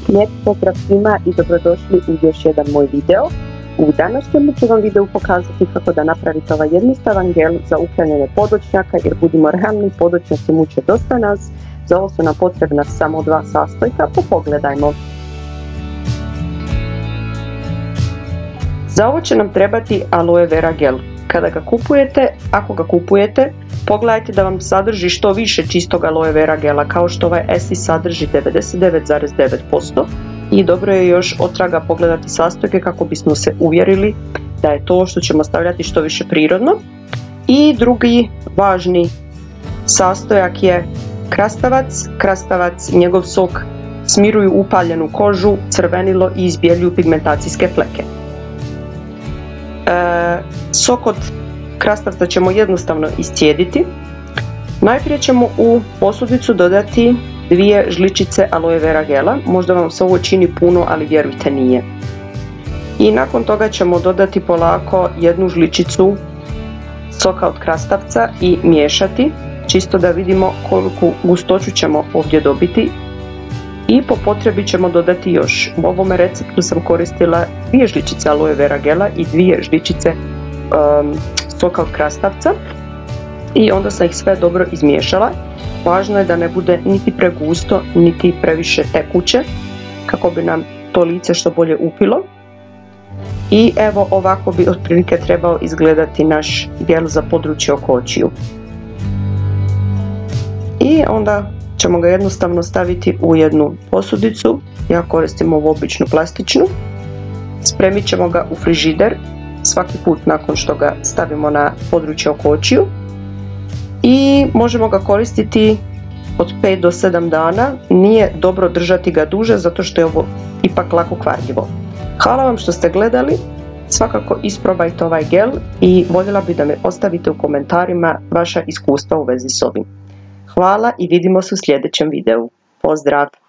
Lijep pozdrav svima i dobrodošli u još jedan moj video. U današnjem ću vam videu pokazati kako da napravite ovaj jednostavan gel za uklanjanje podočnjaka, jer budimo realni, podočnjaci muče dosta nas. Za ovo su nam potrebna samo 2 sastojka, pa pogledajmo. Za ovo će nam trebati aloe vera gel. Kada ga kupujete, ako ga kupujete, pogledajte da vam sadrži što više čistog aloe vera gela, kao što ovaj Essie sadrži 99,9% i dobro je još otraga pogledati sastojke kako bismo se uvjerili da je to što ćemo stavljati što više prirodno. I drugi važni sastojak je krastavac. Krastavac i njegov sok smiruju upaljenu kožu, crvenilo i izbjeljuju pigmentacijske fleke. Sok od krastavca ćemo jednostavno iscijediti. Najprije ćemo u posudicu dodati 2 žličice aloe vera gela. Možda vam se ovo čini puno, ali vjerujte nije. I nakon toga ćemo dodati polako 1 žličicu soka od krastavca i miješati, čisto da vidimo koliku gustoću ćemo ovdje dobiti. I po potrebi ćemo dodati još. U ovome receptu sam koristila 2 žličice aloe vera gela i 2 žličice soka od krastavca i onda sam ih sve dobro izmiješala. Važno je da ne bude niti pregusto niti previše tekuće, kako bi nam to lice što bolje upilo. I evo ovako bi otprilike trebao izgledati naš gel za područje oko očiju. I onda ćemo ga jednostavno staviti u jednu posudicu. Ja koristim ovu običnu plastičnu. Spremit ćemo ga u frižider svaki put nakon što ga stavimo na područje oko očiju i možemo ga koristiti od 5 do 7 dana. Nije dobro držati ga duže zato što je ovo ipak lako kvarljivo. Hvala vam što ste gledali, svakako isprobajte ovaj gel i voljela bi da me ostavite u komentarima vaša iskustva u vezi s ovim. Hvala i vidimo se u sljedećem videu. Pozdrav!